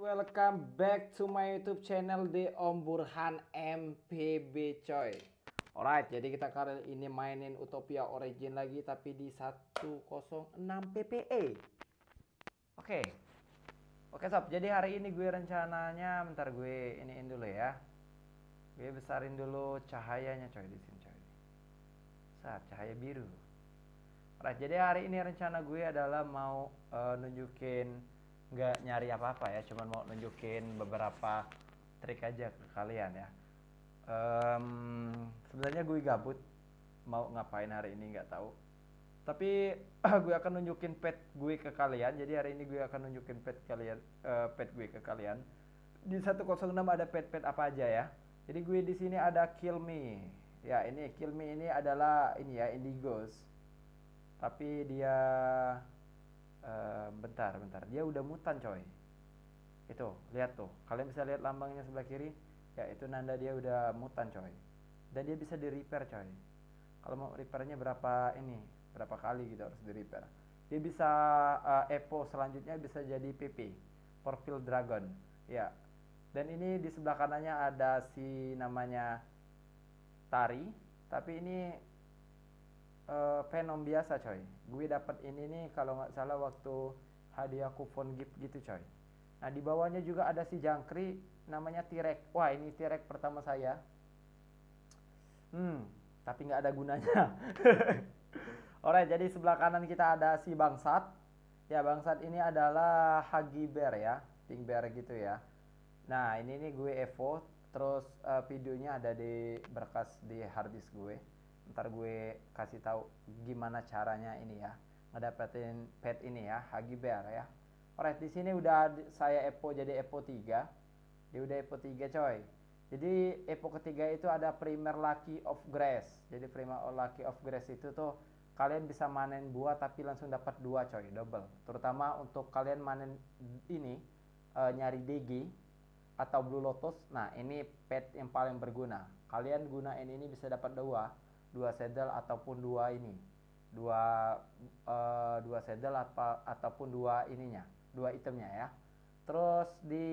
welcome back to my YouTube channel di Om Burhan MPB coy. Alright, jadi kita kali ini mainin Utopia Origin lagi tapi di 106 PPE. Oke. Oke sob, jadi hari ini gue rencananya bentar gue iniin dulu ya. Gue besarin dulu cahayanya coy di sini coy. Saat cahaya biru. Alright, jadi hari ini rencana gue adalah mau nunjukin, nggak nyari apa-apa ya, cuman mau nunjukin beberapa trik aja ke kalian ya. Sebenarnya gue gabut mau ngapain hari ini nggak tahu, tapi gue akan nunjukin pet gue ke kalian. Jadi hari ini gue akan nunjukin pet kalian, pet gue ke kalian. Di 106 ada pet-pet apa aja ya. Jadi gue di sini ada Kill Me ya. Ini Kill Me ini adalah ini ya, Indigos, tapi dia bentar dia udah mutan coy. Itu lihat tuh, kalian bisa lihat lambangnya sebelah kiri ya, itu nanda dia udah mutan coy. Dan dia bisa di repair coy. Kalau mau repairnya berapa kali gitu harus di repair. Dia bisa epo selanjutnya bisa jadi PP Purple Dragon ya. Dan ini di sebelah kanannya ada si namanya Tari, tapi ini Venom biasa coy. Gue dapat ini nih kalau nggak salah waktu hadiah kupon gift gitu coy. Nah di bawahnya juga ada si jangkrik namanya T-Rex. Wah ini T-Rex pertama saya. Tapi nggak ada gunanya. Alright, jadi sebelah kanan kita ada si bangsat. Ya bangsat ini adalah Huggy Bear ya, Pink Bear gitu ya. Nah ini nih gue Evo. Terus videonya ada di berkas di harddisk gue. Ntar gue kasih tahu gimana caranya ini ya ngedapetin pet ini ya, Huggy Bear ya. Alright, di sini udah saya Epo jadi Epo 3. Dia udah Epo 3 coy. Jadi Epo ketiga itu ada Primer Lucky of Grass. Jadi Primer Lucky of Grass itu tuh kalian bisa manen buah tapi langsung dapat 2 coy, double. Terutama untuk kalian manen ini nyari DG atau Blue Lotus. Nah, ini pet yang paling berguna. Kalian gunain ini bisa dapat dua saddle ataupun dua saddle ataupun dua itemnya ya. Terus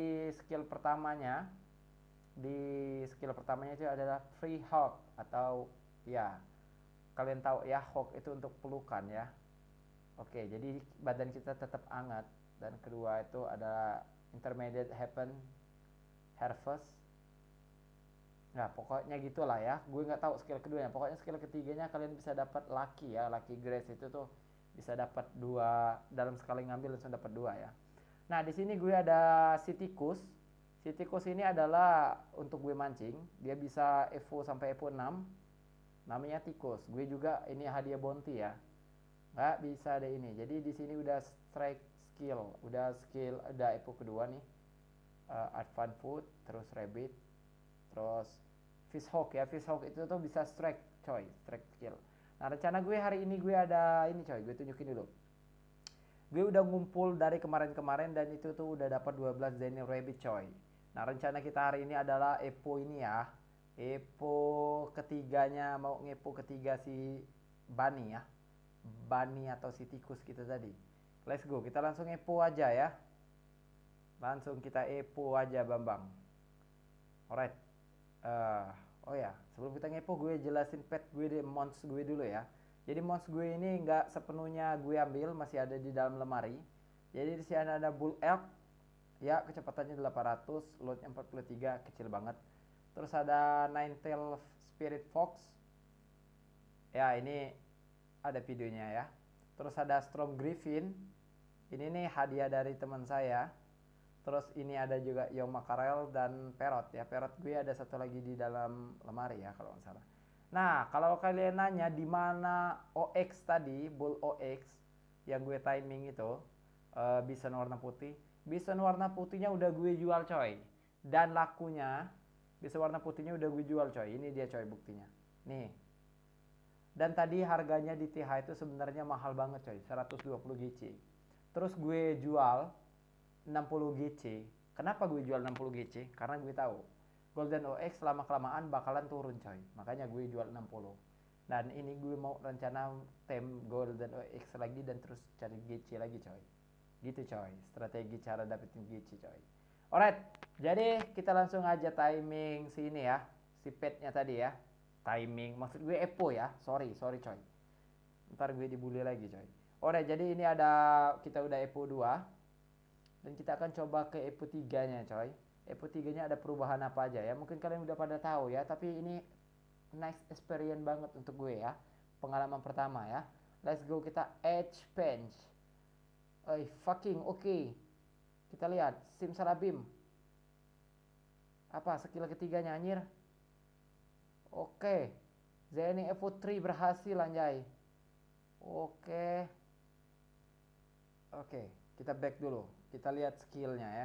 di skill pertamanya itu adalah free hug, atau ya kalian tahu ya, hug itu untuk pelukan ya. Oke, jadi badan kita tetap hangat. Dan kedua itu adalah intermediate happen harvest. Nah pokoknya gitulah ya, gue nggak tahu skill keduanya. Pokoknya skill ketiganya kalian bisa dapat lucky ya, lucky grace itu tuh bisa dapat 2 dalam sekali ngambil, langsung dapat 2 ya. Nah di sini gue ada si tikus. Si tikus ini adalah untuk gue mancing, dia bisa evo sampai evo 6, namanya tikus. Gue juga ini hadiah bounty ya, nggak bisa ada ini. Jadi di sini udah strike skill, udah evo kedua nih, advance food, terus rabbit, terus fishhawk ya. Fishhawk itu tuh bisa strike coy, strike skill. Nah rencana gue hari ini gue ada ini coy, gue tunjukin dulu. Gue udah ngumpul dari kemarin-kemarin dan itu tuh udah dapat 12 Daniel Rabbit coy. Nah rencana kita hari ini adalah Epo ini ya, Epo ketiganya, mau ngepo ketiga si Bunny ya, Bunny atau si tikus kita tadi. Let's go, kita langsung Epo aja ya. Langsung kita Epo aja Bambang. Alright. Oh ya, sebelum kita ngepo gue jelasin pet gue di mons gue dulu ya. Jadi mons gue ini nggak sepenuhnya gue ambil, masih ada di dalam lemari. Jadi di sini ada bull elk ya, kecepatannya 800, loadnya 43, kecil banget. Terus ada nine tail spirit fox ya, ini ada videonya ya. Terus ada storm griffin, ini nih hadiah dari teman saya. Terus ini ada juga Young Mackerel dan Parrot ya. Parrot gue ada satu lagi di dalam lemari ya kalau nggak salah. Nah kalau kalian nanya di mana OX tadi, Bull OX yang gue timing itu, bison warna putih. Bison warna putihnya udah gue jual coy. Dan lakunya bison warna putihnya udah gue jual coy. Ini dia coy buktinya. Nih. Dan tadi harganya di TH itu sebenarnya mahal banget coy, 120 GC. Terus gue jual 60 GC. Kenapa gue jual 60 GC? Karena gue tahu Golden OX lama kelamaan bakalan turun coy. Makanya gue jual 60. Dan ini gue mau rencana tem Golden OX lagi dan terus cari GC lagi coy. Gitu coy, strategi cara dapetin GC coy. Alright, jadi kita langsung aja timing sini ya, si petnya tadi ya. Timing, maksud gue Epo ya. Sorry coy. Ntar gue dibully lagi coy. Alright, jadi ini ada kita udah Epo 2 dan kita akan coba ke Epo 3-nya coy. Epo 3-nya ada perubahan apa aja ya? Mungkin kalian udah pada tahu ya, tapi ini nice experience banget untuk gue ya. Pengalaman pertama ya. Let's go, kita edge bench. Fucking oke. Kita lihat Simsalabim. Apa skill ketiganya anjir? Oke. Zeni Evo 3 berhasil anjay. Oke. Oke, kita back dulu. Kita lihat skillnya ya.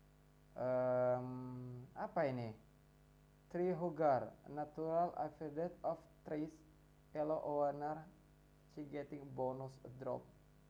Apa ini? Tree Hugger, natural affiliate of trees, yellow owner, she getting bonus drop.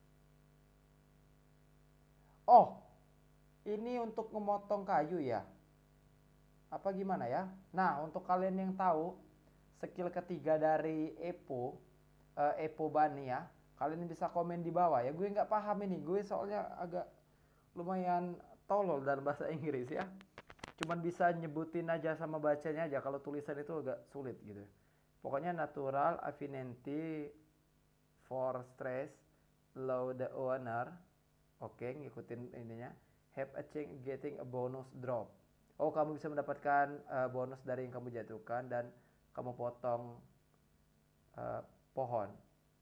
Oh, ini untuk memotong kayu ya? Apa gimana ya? Nah, untuk kalian yang tahu skill ketiga dari Epo, Epo Bunny ya, kalian bisa komen di bawah ya. Gue nggak paham ini, gue soalnya agak lumayan tolol dalam bahasa Inggris ya. Cuman bisa nyebutin aja sama bacanya aja, kalau tulisan itu agak sulit gitu. Pokoknya natural affinity for stress, low the owner. Oke, ngikutin ininya. Have a chance getting a bonus drop. Oh, kamu bisa mendapatkan bonus dari yang kamu jatuhkan dan kamu potong pohon.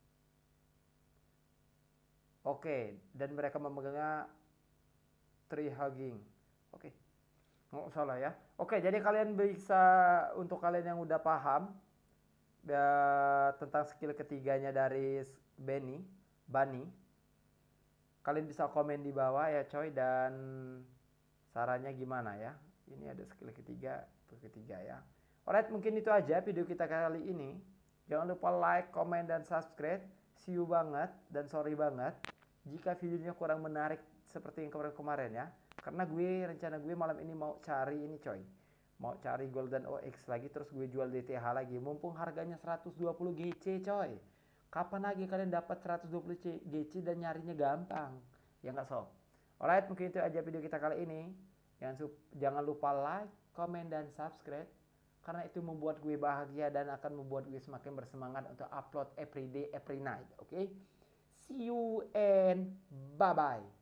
Oke, dan mereka memegangnya tree hugging. Oke, nggak salah ya. Oke, jadi kalian bisa, untuk kalian yang udah paham tentang skill ketiganya dari Bunny, kalian bisa komen di bawah ya coy, dan sarannya gimana ya. Ini ada skill ketiga ya. Alright, mungkin itu aja video kita kali ini. Jangan lupa like, comment, dan subscribe. See you banget dan sorry banget jika videonya kurang menarik seperti yang kemarin-kemarin ya. Karena rencana gue malam ini mau cari ini coy. Mau cari Golden OX lagi, terus gue jual DTH lagi. Mumpung harganya 120 GC coy. Kapan lagi kalian dapat 120 GC dan nyarinya gampang? Ya nggak sob? Alright, mungkin itu aja video kita kali ini. Jangan lupa like, comment, dan subscribe. Karena itu membuat gue bahagia dan akan membuat gue semakin bersemangat untuk upload every day, every night. Oke? See you and bye-bye.